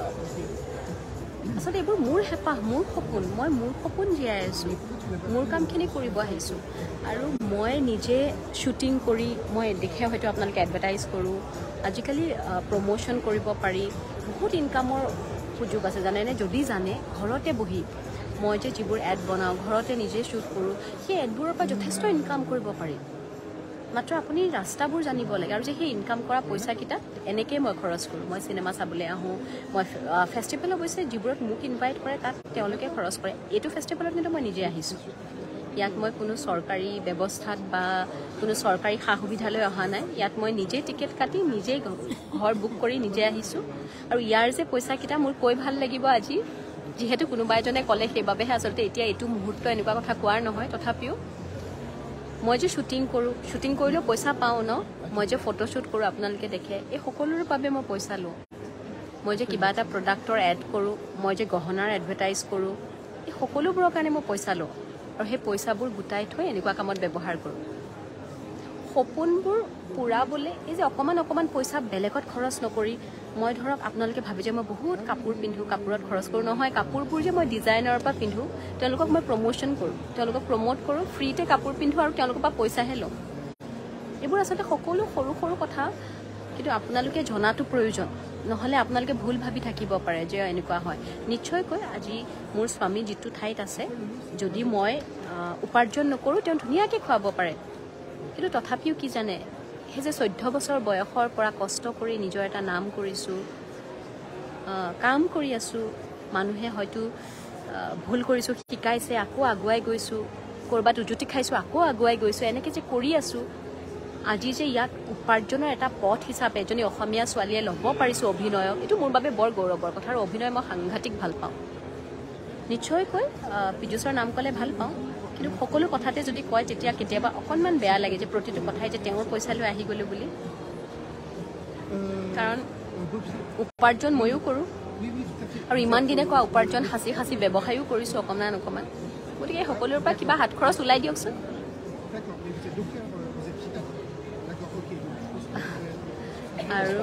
আচলতে এইবোৰ মোৰ হেঁপাহ মোৰ সপোন মই মোৰ সপোন জীয়াই আছোঁ মোৰ কামখিনি কৰিব আহিছোঁ আৰু মই নিজে শ্বুটিং কৰি মই দেখে হয়তো আপোনালোকে এডভাৰটাইজ কৰোঁ আজিকালি প্ৰমোশ্যন কৰিব পাৰি বহুত ইনকামৰ সুযোগ আছে জানেনে যদি জানে ঘৰতে বহি মই যে যিবোৰ এড বনাওঁ ঘৰতে নিজে শ্বুট কৰোঁ সেই এডবোৰৰ পৰা যথেষ্ট ইনকাম কৰিব পাৰি মাত্ৰ আপুনি ৰাস্তাবোৰ জানিব লাগে আৰু যে সেই ইনকাম কৰা পইচাকেইটা এনেকৈয়ে মই খৰচ কৰোঁ মই চিনেমা চাবলৈ আহোঁ মই ফেষ্টিভেল অৱশ্যে যিবোৰত মোক ইনভাইট কৰে তাত তেওঁলোকে খৰচ কৰে এইটো ফেষ্টিভেলত কিন্তু মই নিজে আহিছোঁ ইয়াত মই কোনো চৰকাৰী ব্যৱস্থাত বা কোনো চৰকাৰী সা সুবিধালৈ অহা নাই ইয়াত মই নিজেই টিকেট কাটি নিজেই ঘৰ বুক কৰি নিজে আহিছোঁ আৰু ইয়াৰ যে পইচাকেইটা মোৰ কৈ ভাল লাগিব আজি যিহেতু কোনোবা এজনে ক'লে সেইবাবেহে আচলতে এতিয়া এইটো মুহূৰ্ত এনেকুৱা কথা কোৱাৰ নহয় তথাপিও মই যে শ্বুটিং কৰিলেও পইচা পাওঁ ন মই যে ফটোশ্বুট কৰোঁ আপোনালোকে দেখে এই সকলোৰে বাবে মই পইচা লওঁ মই যে কিবা এটা প্ৰডাক্টৰ এড কৰোঁ মই যে গহনাৰ এডভাৰটাইজ কৰোঁ এই সকলোবোৰৰ কাৰণে মই পইচা লওঁ আৰু সেই পইচাবোৰ গোটাই থৈ এনেকুৱা কামত ব্যৱহাৰ কৰোঁ সপোনবোৰ পুৰাবলৈ এই যে অকণমান পইচা বেলেগত খৰচ নকৰি মই ধৰক আপোনালোকে ভাবি যে মই বহুত কাপোৰ পিন্ধোঁ কাপোৰত খৰচ কৰোঁ নহয় কাপোৰবোৰ যে মই ডিজাইনাৰৰ পৰা পিন্ধোঁ তেওঁলোকক মই প্ৰমোশ্যন কৰোঁ তেওঁলোকক প্ৰমোট কৰোঁ ফ্ৰীতে কাপোৰ পিন্ধোঁ আৰু তেওঁলোকৰ পৰা পইচাহে লওঁ এইবোৰ আচলতে সকলো সৰু সৰু কথা কিন্তু আপোনালোকে জনাটো প্ৰয়োজন নহ'লে আপোনালোকে ভুল ভাবি থাকিব পাৰে যে এনেকুৱা হয় নিশ্চয়কৈ আজি মোৰ স্বামী যিটো ঠাইত আছে যদি মই উপাৰ্জন নকৰোঁ তেওঁ ধুনীয়াকৈ খুৱাব পাৰে কিন্তু তথাপিও কি জানে সেই যে 14 বছৰ বয়সৰ পৰা কষ্ট কৰি নিজৰ এটা নাম কৰিছোঁ কাম কৰি আছোঁ মানুহে হয়তো ভুল কৰিছোঁ শিকাইছে আকৌ আগুৱাই গৈছোঁ ক'ৰবাত উজুতি খাইছোঁ আকৌ আগুৱাই গৈছোঁ এনেকৈ যে কৰি আছোঁ আজি যে ইয়াত উপাৰ্জনৰ এটা পথ হিচাপে এজনী অসমীয়া ছোৱালীয়ে ল'ব পাৰিছোঁ অভিনয়ক এইটো মোৰ বাবে বৰ গৌৰৱৰ কথা আৰু অভিনয় মই সাংঘাতিক ভাল পাওঁ নিশ্চয়কৈ পীযুষৰ নাম ক'লে ভাল পাওঁ কিন্তু সকলো কথাতে যদি কয় তেতিয়া কেতিয়াবা অকণমান বেয়া লাগে যে প্ৰতিটো কথাই যে তেওঁৰ পইচা লৈ আহি গ'লোঁ বুলি কাৰণ উপাৰ্জন ময়ো কৰোঁ আৰু ইমান দিনে কোৱা উপাৰ্জন সাঁচি সাঁচি ব্যৱসায়ো কৰিছোঁ অকণমান গতিকে সকলোৰে পৰা কিবা হাত খৰচ ওলাই দিয়কচোন আৰু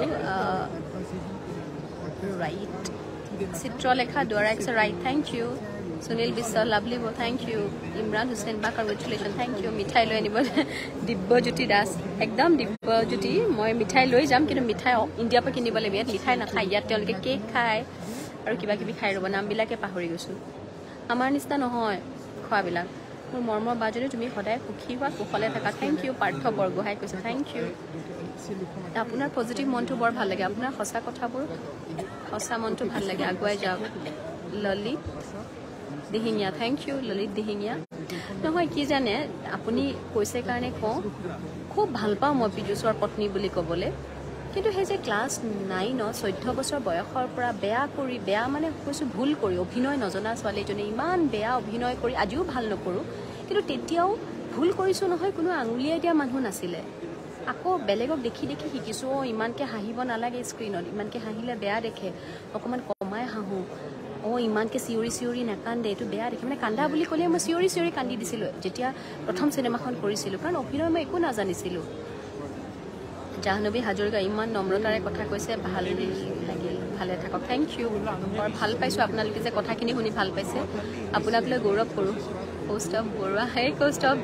right Chitralekha Duwara right thank you Sunil Biswa lovely thank you Imran Hussain বা কংগ্ৰেচুলেশ্যন থেংক ইউ মিঠাই লৈ আনিব দিব্যজ্যোতি দাস একদম দিব্যজ্যোতি মই মিঠাই লৈ যাম কিন্তু মিঠাই ইণ্ডিয়াৰ পৰা কিনিব লাগিব ইয়াত মিঠাই নাখায় ইয়াত তেওঁলোকে কেক খায় আৰু কিবা কিবি খাই ৰ'ব নামবিলাকে পাহৰি গৈছোঁ আমাৰ নিচিনা নহয় খোৱাবিলাক মোৰ মৰমৰ বাজনী তুমি সদায় সুখী হোৱা কুশলে থাকা থেংক ইউ পাৰ্থ বৰগোহাঁই কৈছে থেংক ইউ আপোনাৰ পজিটিভ মনটো বৰ ভাল লাগে আপোনাৰ সঁচা কথাবোৰ সঁচা মনটো ভাল লাগে আগুৱাই যাওক ললিত দিহিঙীয়া থেংক ইউ ললিত দিহিঙীয়া নহয় কি জানে আপুনি কৈছে কাৰণে কওঁ খুব ভাল পাওঁ মই পীযুষৰ পত্নী বুলি ক'বলৈ কিন্তু সেই যে ক্লাছ 9 14 বছৰ বয়সৰ পৰা বেয়া মানে কৈছোঁ ভুল কৰি অভিনয় নজনা ছোৱালীজনী ইমান বেয়া অভিনয় কৰি আজিও ভাল নকৰোঁ কিন্তু তেতিয়াও ভুল কৰিছোঁ নহয় কোনো আঙুলিয়াই দিয়া মানুহ নাছিলে আকৌ বেলেগক দেখি শিকিছোঁ ইমানকৈ হাঁহিব নালাগে স্ক্ৰীণত ইমানকৈ হাঁহিলে বেয়া দেখে অকণমান কমাই হাঁহোঁ ইমানকৈ চিঞৰি নাকান্দে এইটো বেয়া দেখে মানে কান্দা বুলি ক'লে মই চিঞৰি কান্দি দিছিলোঁ যেতিয়া প্ৰথম চিনেমাখন কৰিছিলোঁ কাৰণ অভিনয় মই একো নাজানিছিলোঁ জাহ্নৱী হাজৰিকা ইমান নম্ৰতাৰে কথা কৈছে ভাল লাগিল ভালে থাকক থেংক ইউ বৰ ভাল পাইছোঁ আপোনালোকে যে কথাখিনি শুনি ভাল পাইছে আপোনাক লৈ গৌৰৱ কৰোঁ কৌস্তভ বৰুৱা হেই কৌস্তভ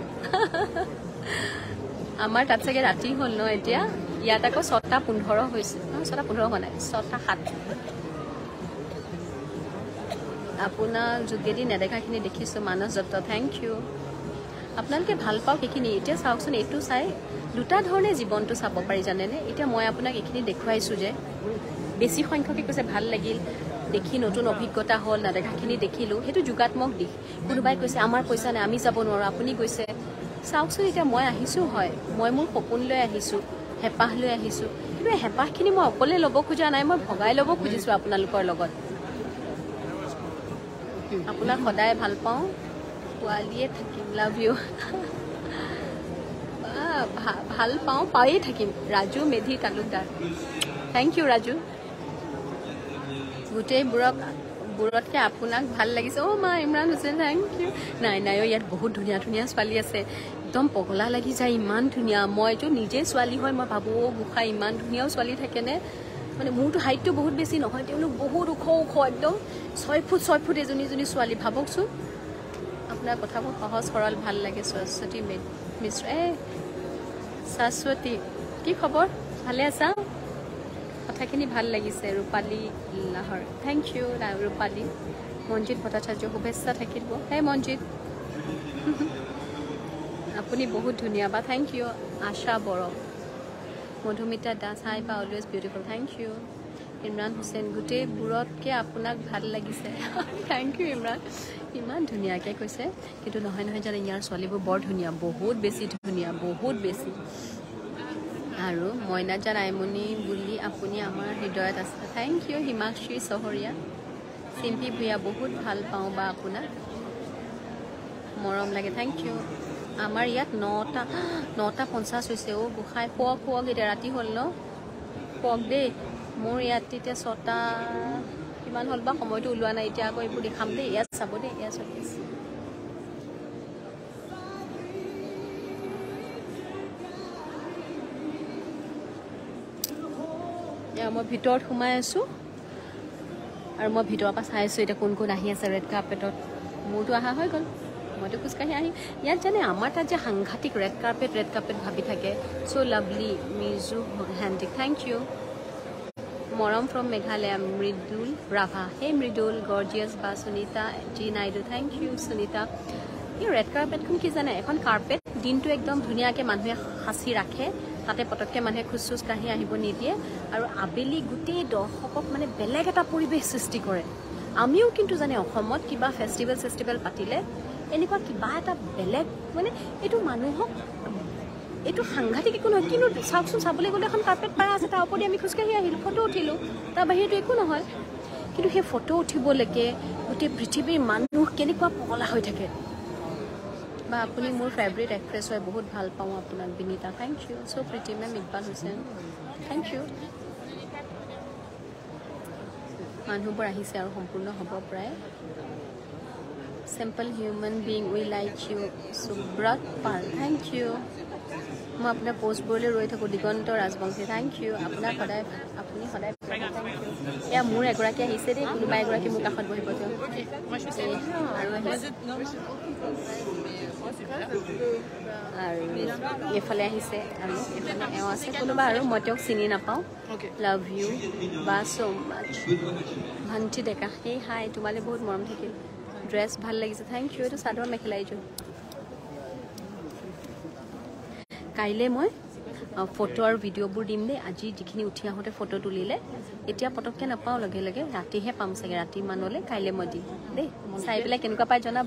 আমাৰ তাত চাগে ৰাতি হ'ল ন এতিয়া ইয়াত আকৌ 6:15 হৈছে 6:15 হোৱা নাই 6:07 আপোনাৰ যোগেদি নেদেখাখিনি দেখিছোঁ মানস দত্ত থেংক ইউ আপোনালোকে ভাল পাওক সেইখিনি এতিয়া চাওকচোন এইটো চাই দুটা ধৰণে জীৱনটো চাব পাৰি জানেনে এতিয়া মই আপোনাক এইখিনি দেখুৱাইছোঁ যে বেছি সংখ্যকে কৈছে ভাল লাগিল দেখি নতুন অভিজ্ঞতা হ'ল নেদেখাখিনি দেখিলোঁ সেইটো যোগাত্মক দিশ কোনোবাই কৈছে আমাৰ পইচা নাই আমি যাব নোৱাৰোঁ আপুনি কৈছে চাওকচোন এতিয়া মই আহিছোঁ হয় মই মোৰ সপোন লৈ আহিছোঁ হেঁপাহ লৈ আহিছোঁ কিন্তু এই হেঁপাহখিনি মই অকলে ল'ব খোজা নাই মই ভগাই ল'ব খুজিছোঁ আপোনালোকৰ লগত আপোনাক সদায় ভাল পাওঁ পোৱালিয়ে থাকিম লাভ ইউ ভাল পাওঁ পায়েই থাকিম ৰাজু মেধি তালুকদাৰ থেংক ইউ ৰাজু গোটেইবোৰতকৈ আপোনাক ভাল লাগিছে মা ইমৰান হুছেইন থেংক ইউ নাই ইয়াত বহুত ধুনীয়া ছোৱালী আছে একদম পগলা লাগি যায় ইমান ধুনীয়া মইতো নিজে ছোৱালী হয় মই ভাবোঁ গোসাঁই ইমান ধুনীয়াও ছোৱালী থাকেনে মানে মোৰতো হাইটটো বহুত বেছি নহয় তেওঁলোক বহুত ওখ একদম 6 ফুট এজনী ছোৱালী ভাবকচোন আপোনাৰ কথাবোৰ সহজ সৰল ভাল লাগে সৰস্বতী মিশ্ৰ শাশ্বতী কি খবৰ ভালে আছা কথাখিনি ভাল লাগিছে ৰূপালী লাহৰ থেংক ইউ ৰূপালী মঞ্জিত ভট্টাচাৰ্য শুভেচ্ছা থাকিব মঞ্জিত আপুনি বহুত ধুনীয়া বা thank you Asha Boro Madhumita Das hi বা always beautiful thank you Imran Hussain গোটেইবোৰতকৈ আপোনাক ভাল লাগিছে থেংক ইউ ইমৰান ইমান ধুনীয়াকৈ কৈছে কিন্তু নহয় জানে ইয়াৰ ছোৱালীবোৰ বৰ ধুনীয়া বহুত বেছি ধুনীয়া বহুত বেছি আৰু মইনাজান আইমণি বুলি আপুনি আমাৰ হৃদয়ত আছে থেংক ইউ হিমাক্ষী চহৰীয়া চিম্পী ভূঞা বহুত ভাল পাওঁ বা আপোনাক মৰম লাগে থেংক ইউ আমাৰ ইয়াত 9:50 হৈছে গোসাঁই শুৱক এতিয়া ৰাতি হ'ল ন শুৱক দেই মোৰ ইয়াত এতিয়া 6টা কিমান হ'ল বা সময়টো ওলোৱা নাই এতিয়া আকৌ এইবোৰ দেখাম দেই ইয়াত চাব দেই ইয়াত চলি আছে মই ভিতৰত সোমাই আছোঁ আৰু মই ভিতৰৰ পৰা চাই আছোঁ এতিয়া কোন কোন আহি আছে ৰেড কাৰ্পেটত মোৰতো অহা হৈ গ'ল মইতো খোজকাঢ়ি আহি ইয়াত জানে আমাৰ তাত যে সাংঘাতিক ৰেড কাৰ্পেট ভাবি থাকে so' lovely Miju Hendik thank you মৰম from Meghalaya Mridul Rabha hey Mridul gorgeous বা Sunita G Naidu thank you Sunita এই ৰেড কাৰ্পেটখন কি জানে এখন কাৰ্পেট দিনটো একদম ধুনীয়াকৈ মানুহে সাঁচি ৰাখে তাতে পটককৈ মানুহে খোজ চোজ কাঢ়ি আহিব নিদিয়ে আৰু আবেলি গোটেই দৰ্শকক মানে বেলেগ এটা পৰিৱেশ সৃষ্টি কৰে আমিও কিন্তু জানে অসমত কিবা ফেষ্টিভেল পাতিলে এনেকুৱা কিবা এটা বেলেগ মানে এইটো মানুহক এইটো সাংঘাতিক একো নহয় কিন্তু চাওকচোন চাবলৈ গ'লে এখন কাৰ্পেট পাৰা আছে তাৰ ওপৰতে আমি খোজকাঢ়ি আহিলোঁ ফটো উঠিলোঁ তাৰ বাহিৰেতো একো নহয় কিন্তু সেই ফটো উঠিবলৈকে গোটেই পৃথিৱীৰ মানুহ কেনেকুৱা পগলা হৈ থাকে বা আপুনি মোৰ ফেভৰেট এক্ট্ৰেছ হয় বহুত ভাল পাওঁ আপোনাক Binita thank you so' Priti ma'am Iqbal Hussain thank you মানুহবোৰ আহিছে আৰু সম্পূৰ্ণ হ'ব প্ৰায় simple human being we like you Subrata Pal thank you মই আপোনাৰ পষ্টবোৰলৈ ৰৈ থাকোঁ দিগন্ত ৰাজবংশী থেংক ইউ আপোনাক সদায় আপুনি সদায় থেংক ইউ এয়া মোৰ এগৰাকী আহিছে দেই কোনোবা এগৰাকী মোৰ কাষত বহিব তেওঁ আৰু আৰু এইফালে আহিছে আৰু এইফালে এওঁ আছে কোনোবা আৰু মই তেওঁক চিনি নাপাওঁ লাভ ইউ বা চ' মাছ ভণ্টি ডেকা সেই হাই তোমালৈ বহুত মৰম থাকিল ড্ৰেছ ভাল লাগিছে থেংক ইউ এইটো চাদৰ মেখেলা এইযোৰ কাইলৈ মই ফটো আৰু ভিডিঅ'বোৰ দিম দেই আজি যিখিনি উঠি আহোঁতে ফটো তুলিলে এতিয়া পটককৈ নাপাওঁ লগে লগে ৰাতিহে পাম চাগে ৰাতিমানলৈ কাইলৈ মই দিম দেই চাই পেলাই কেনেকুৱা পাই জনাব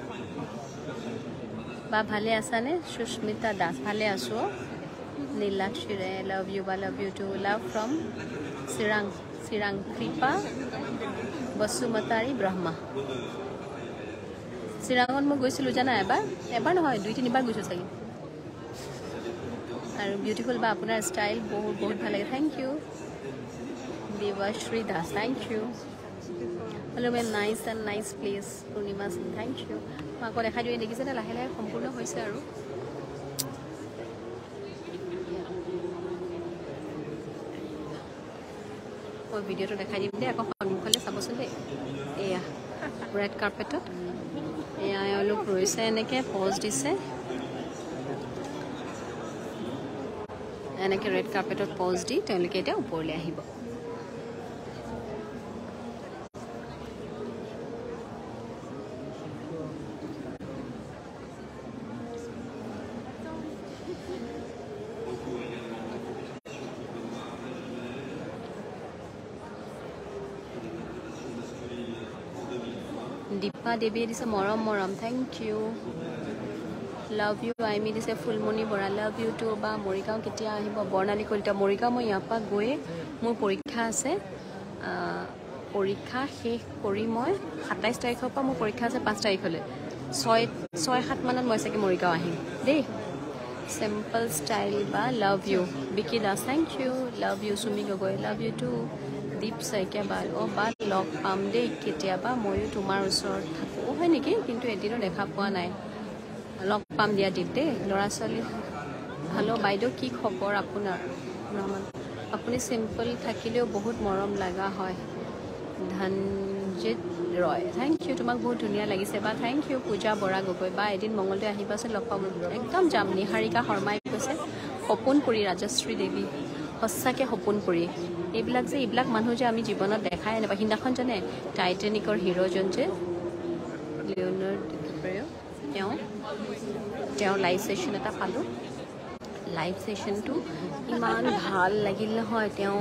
বা ভালে আছানে সুস্মিতা দাস ভালে আছোঁ নীলাক্ষীৰে লাভ ইউ বা love you too love from Chirang Kripa Basumatary Brahma চিৰাঙত মই গৈছিলোঁ জানা এবাৰ নহয় 2-3 বাৰ গৈছোঁ চাগে আৰু বিউটিফুল বা আপোনাৰ ষ্টাইল বহুত ভাল লাগে thank you Debashree Das thank you hello' ma'am nice and nice place Purnima Singh thank you মই আকৌ দেখাই দিওঁ দেখিছেনে লাহে লাহে সম্পূৰ্ণ হৈছে আৰু মই ভিডিঅ'টো দেখাই দিম দেই আকৌ সন্মুখলৈ চাবচোন দেই এয়া ৰেড কাৰ্পেটত এয়া এওঁলোক ৰৈছে এনেকৈ পজ দিছে এনেকৈ ৰেড কাৰ্পেটত পজ দি তেওঁলোকে এতিয়া ওপৰলৈ আহিব দীপা দেৱীয়ে দিছে মৰম thank you love you Aimi দিছে Phulmoni Bora love you too বা মৰিগাঁও কেতিয়া আহিব বৰ্ণালী কলিতা মৰিগাঁও মই ইয়াৰ পৰা গৈয়ে মোৰ পৰীক্ষা আছে পৰীক্ষা শেষ কৰি মই 27 তাৰিখৰ পৰা মোৰ পৰীক্ষা আছে 5 তাৰিখলৈ 6-7 মানত মই চাগে মৰিগাঁও আহিম দেই চিম্পল ষ্টাইল বা love you Vicky Das thank you love you Chumi Gogoi love you too Deep Saikia বা বা লগ পাম দেই কেতিয়াবা ময়ো তোমাৰ ওচৰত থাকোঁ হয় নেকি কিন্তু এদিনো দেখা পোৱা নাই লগ পাম দিয়া দীপ দেই ল'ৰা ছোৱালী হেল্ল' বাইদেউ কি খবৰ আপোনাৰ আপুনি চিম্পল থাকিলেও বহুত মৰম লগা হয় ধনজিত ৰয় থেংক ইউ তোমাক বহুত ধুনীয়া লাগিছে বা থেংক ইউ পূজা বৰা গগৈ বা এদিন মংগলদৈ আহিবাচোন লগ পাম একদম যাম নিহাৰিকা শৰ্মাই কৈছে সপোন কৰি ৰাজশ্ৰী দেৱী সঁচাকৈ সপোন কৰি এইবিলাক মানুহ যে আমি জীৱনত দেখাই নাপাওঁ সিদিনাখন জানে টাইটেনিকৰ হিৰোজন যে লিঅ'নাৰ্ড ডিকাপ্ৰিঅ তেওঁ লাইভ ছেশ্যন এটা পালোঁ লাইভ ছেশ্যনটো ইমান ভাল লাগিল নহয় তেওঁ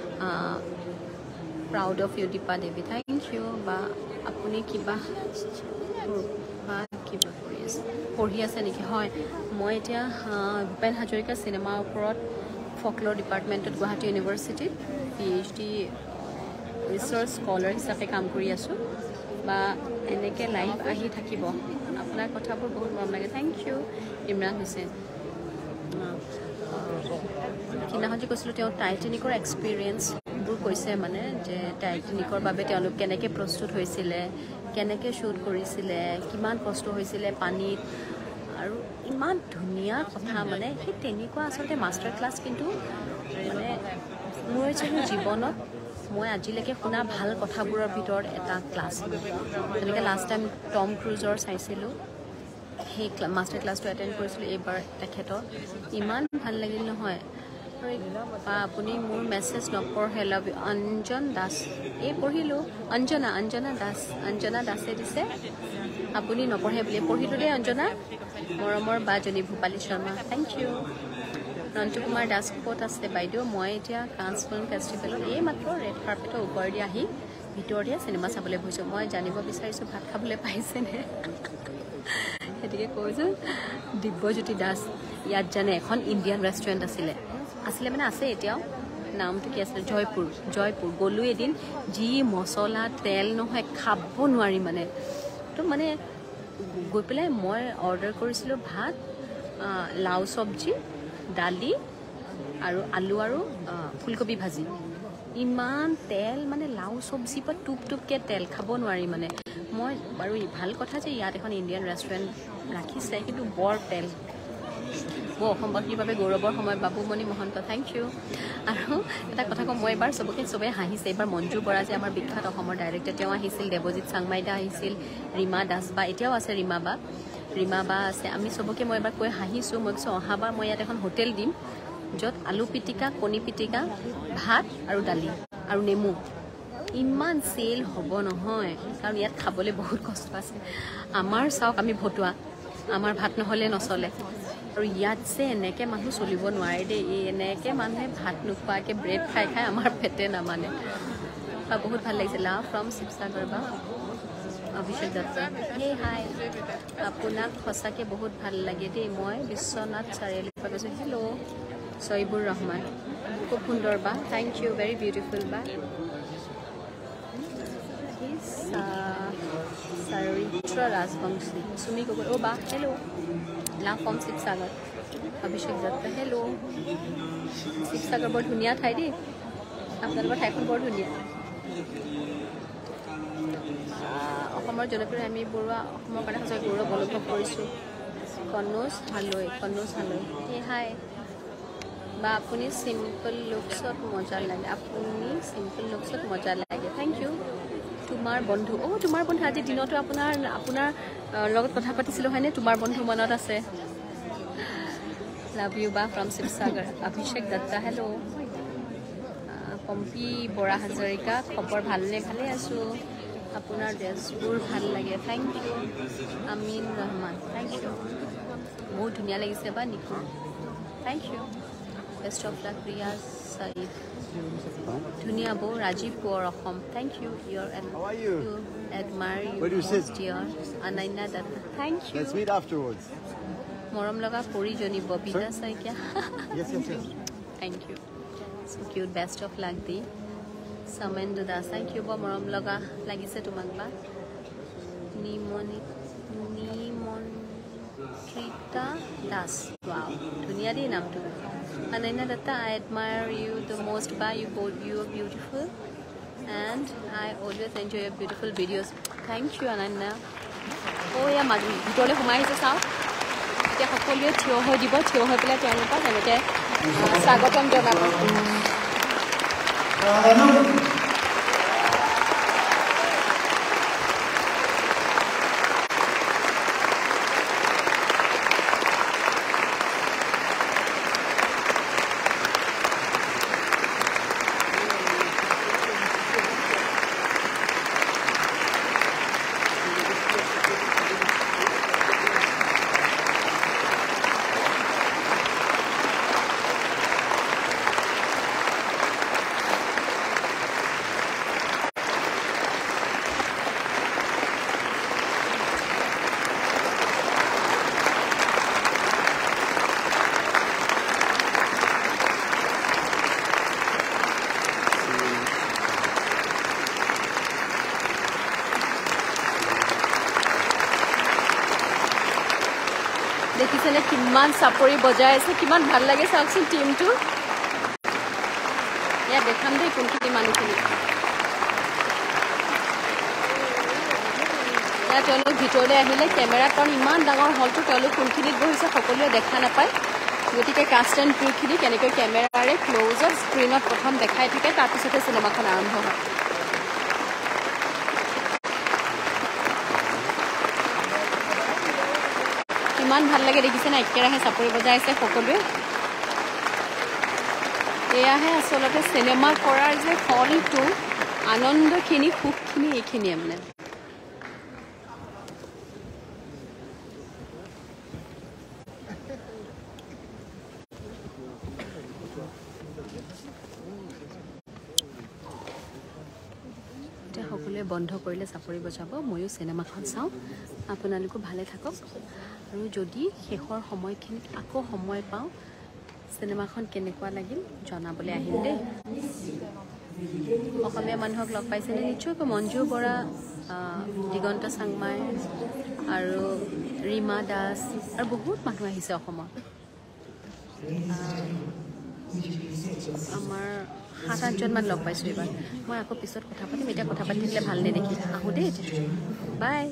proud of you Dipa Devi thank you বা আপুনি কিবা কৰি আছে পঢ়ি আছে নেকি হয় মই এতিয়া ভূপেন হাজৰিকা চিনেমাৰ ওপৰত ফকল'ৰ ডিপাৰ্টমেণ্টত গুৱাহাটী ইউনিভাৰ্চিটিত PhD ৰিচাৰ্চ স্কলাৰ হিচাপে কাম কৰি আছোঁ বা এনেকৈ লাইভ আহি থাকিব আপোনাৰ কথাবোৰ বহুত মৰম লাগে থেংক ইউ ইমৰান হুছেইন সিদিনাখন যে কৈছিলোঁ তেওঁ টাইটেনিকৰ এক্সপিৰিয়েঞ্চবোৰ কৈছে মানে যে টাইটেনিকৰ বাবে তেওঁলোক কেনেকৈ প্ৰস্তুত হৈছিলে কেনেকৈ শ্বুট কৰিছিলে কিমান কষ্ট হৈছিলে পানীত আৰু ইমান ধুনীয়া কথা মানে সেই তেনেকুৱা আচলতে মাষ্টাৰ ক্লাছ কিন্তু মানে মোৰ জীৱনত মই আজিলৈকে শুনা ভাল কথাবোৰৰ ভিতৰত এটা ক্লাছ যেনেকৈ লাষ্ট টাইম টম ক্ৰুজৰ চাইছিলোঁ সেই মাষ্টাৰ ক্লাছটো এটেণ্ড কৰিছিলোঁ এইবাৰ তেখেতৰ ইমান ভাল লাগিল নহয় আপুনি মোৰ মেছেজ নপঢ়ে লাভ ইউ অঞ্জন দাস এই পঢ়িলোঁ অঞ্জনা দাসে দিছে আপুনি নপঢ়ে বুলি পঢ়িলোঁ দেই অঞ্জনা মৰমৰ বাজনী ভূপালী শৰ্মা থেংক ইউ ৰন্তু কুমাৰ দাস ক'ত আছে বাইদেউ মই এতিয়া কান্স ফিল্ম ফেষ্টিভেলত এই মাত্ৰ ৰেড কাৰ্পেটৰ ওপৰেদি আহি ভিতৰতে চিনেমা চাবলৈ বহিছোঁ মই জানিব বিচাৰিছোঁ ভাত খাবলৈ পাইছেনে সেইটোকে কৈছোঁ দিব্যজ্যোতি দাস ইয়াত জানে এখন ইণ্ডিয়ান ৰেষ্টুৰেণ্ট আছিলে মানে আছে এতিয়াও নামটো কি আছিলে জয়পুৰ গ'লোঁ এদিন যি মছলা তেল নহয় খাব নোৱাৰি মানে তো মানে গৈ পেলাই মই অৰ্ডাৰ কৰিছিলোঁ ভাত লাও চব্জি দালি আৰু আলু আৰু ফুলকবি ভাজি ইমান তেল মানে লাও চব্জি পৰা টুপকে তেল খাব নোৱাৰি মানে মই বাৰু ভাল কথা যে ইয়াত এখন ইণ্ডিয়ান ৰেষ্টুৰেণ্ট ৰাখিছে কিন্তু বৰ তেল মোৰ অসমবাসীৰ বাবে গৌৰৱৰ সময় বাবুমণি মহন্ত থেংক ইউ আৰু এটা কথা কওঁ মই এবাৰ চবেই হাঁহিছে এইবাৰ মঞ্জু বৰা যে আমাৰ বিখ্যাত অসমৰ ডাইৰেক্টৰ তেওঁ আহিছিল দেৱজিৎ চাংমাইদা আহিছিল ৰীমা দাস বা এতিয়াও আছে ৰীমা বা আছে আমি চবকে মই এবাৰ কৈ হাঁহিছোঁ মই কৈছোঁ অহাবাৰ মই ইয়াত এখন হোটেল দিম য'ত আলু পিটিকা কণী পিটিকা ভাত আৰু দালি আৰু নেমু ইমান চেল হ'ব নহয় কাৰণ ইয়াত খাবলৈ বহুত কষ্ট আছে আমাৰ চাওক আমি ভতুৱা আমাৰ ভাত নহ'লে নচলে আৰু ইয়াত যে এনেকৈ মানুহ চলিব নোৱাৰে দেই এনেকৈ মানুহে ভাত নোখোৱাকৈ ব্ৰেড খাই আমাৰ পেটে নামানে বহুত ভাল লাগিছে লাভ ফ্ৰম শিৱসাগৰ বা অভিষেক দত্ত হে হাই আপোনাক সঁচাকৈ বহুত ভাল লাগে দেই মই বিশ্বনাথ চাৰিআলিৰ পৰা কৈছোঁ হেল্ল' ছয়িবুৰ ৰহমান খুব সুন্দৰ বা থেংক ইউ ভেৰি বিউটিফুল বা চৰিত্ৰ ৰাজবংশী চুমি গগৈ অ' বা hello' love from Sivasagar Abhishek Dutta hello' Sivasagar বৰ ধুনীয়া ঠাই দেই আপোনালোকৰ ঠাইখন বৰ ধুনীয়া অসমৰ জনপ্ৰিয় আমি বৰুৱা অসমৰ কাৰণে সঁচাকৈ গৌৰৱ অনুভৱ কৰিছোঁ কনৌজ হালৈ হে হাই বা আপুনি চিম্পল লুকছত মজা লাগে থেংক ইউ তোমাৰ বন্ধু আজি দিনতো আপোনাৰ লগত কথা পাতিছিলোঁ হয়নে তোমাৰ বন্ধু মনত আছে লাভ ইউ বা ফ্ৰম শিৱসাগৰ অভিষেক দত্তা হেল্ল' পম্পী বৰা হাজৰিকা খবৰ ভালনে ভালে আছোঁ আপোনাৰ ড্ৰেছবোৰ ভাল লাগে thank you Amin Rahman thank you বহুত ধুনীয়া লাগিছে বা Niku thank you best of luck Riyaz Saeed ধুনীয়া বৌ Rajib Konwar Assam thank you your admirer you dear Ananya Dutta thank you মৰম লগা পৰিজনী Babita Saikia thank you so' cute best of luck the সমেন্দু Das thank you বৰ মৰম লগা লাগিছে তোমাক বা নিমন্ত্ৰিতা দাস ৱাও ধুনীয়া দেই নামটো Ananya Dutta I admire you the most বা you are beautiful and I always enjoy your beautiful videos thank you Ananya এয়া মাজুলী ভিতৰলৈ সোমাই আহিছে চাওক এতিয়া সকলোৱে থিয় হৈ দিব থিয় হৈ পেলাই তেওঁলোকক এনেকৈ স্বাগতম জনাব দেখিছেনে কিমান চাপৰি বজাই আছে কিমান ভাল লাগে চাওকচোন টিমটো ইয়াত দেখাম দেই কোনখিনি মানুহখিনি ইয়াত তেওঁলোক ভিতৰলৈ আহিলে কেমেৰাত কাৰণ ইমান ডাঙৰ হলটো তেওঁলোক কোনখিনিত বহিছে সকলোৱে দেখা নাপায় গতিকে কাষ্ট এণ্ড ক্ৰুখিনি কেনেকৈ কেমেৰাৰে ক্ল'জত স্ক্ৰীণত প্ৰথম দেখাই থাকে তাৰপিছতে চিনেমাখন আৰম্ভ হয় ইমান ভাল লাগে দেখিছেনে একেৰাহে চাপৰি বজাই আছে সকলোৱে এয়াহে আচলতে চিনেমা কৰাৰ যে ফলটো আনন্দখিনি সুখখিনি এইখিনিয়ে মানে সকলোৱে বন্ধ কৰিলে চাপৰি বজাব ময়ো চিনেমাখন চাওঁ আপোনালোকো ভালে থাকক আৰু যদি শেষৰ সময়খিনিত আকৌ সময় পাওঁ চিনেমাখন কেনেকুৱা লাগিল জনাবলৈ আহিম দেই অসমীয়া মানুহক লগ পাইছেনে নিশ্চয়কৈ মঞ্জু বৰা দিগন্ত চাংমাই আৰু ৰীমা দাস আৰু বহুত মানুহ আহিছে অসমত আমাৰ 7-8জনমান লগ পাইছোঁ এইবাৰ মই আকৌ পিছত কথা পাতিম এতিয়া কথা পাতি থাকিলে ভাল নেদেখি আহোঁ দেই বাই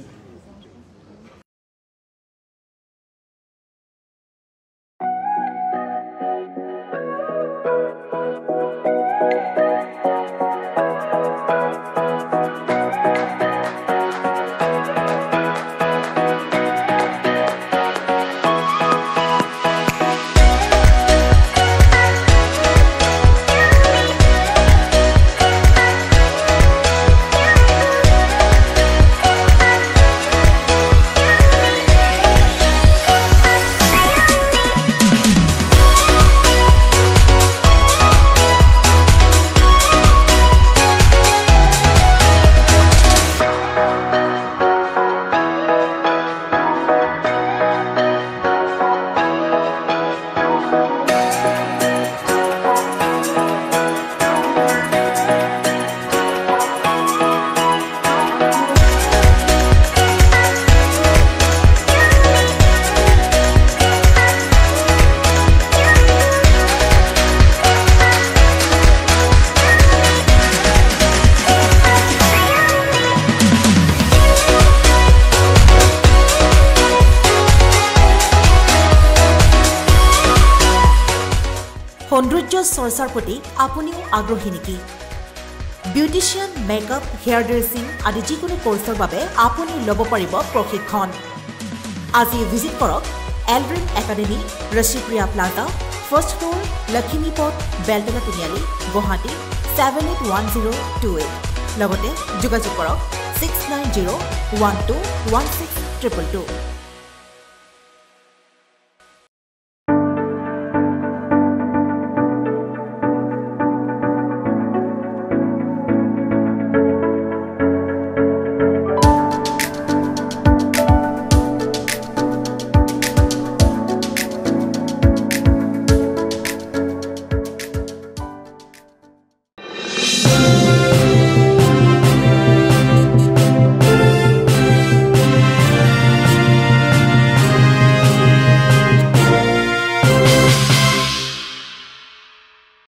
সৌন্দৰ্য চৰ্চাৰ প্ৰতি আপুনিও আগ্ৰহী নেকি বিউটিচিয়ান মেকআপ হেয়াৰ ড্ৰেছিং আদি যিকোনো কোৰ্সৰ বাবে আপুনি ল'ব পাৰিব প্ৰশিক্ষণ আজি ভিজিট কৰক Eldrin academy Rashipriya plaza first floor Lakshmi Path Beltola Tiniali Guwahati 781028 লগতে যোগাযোগ কৰক 6901216222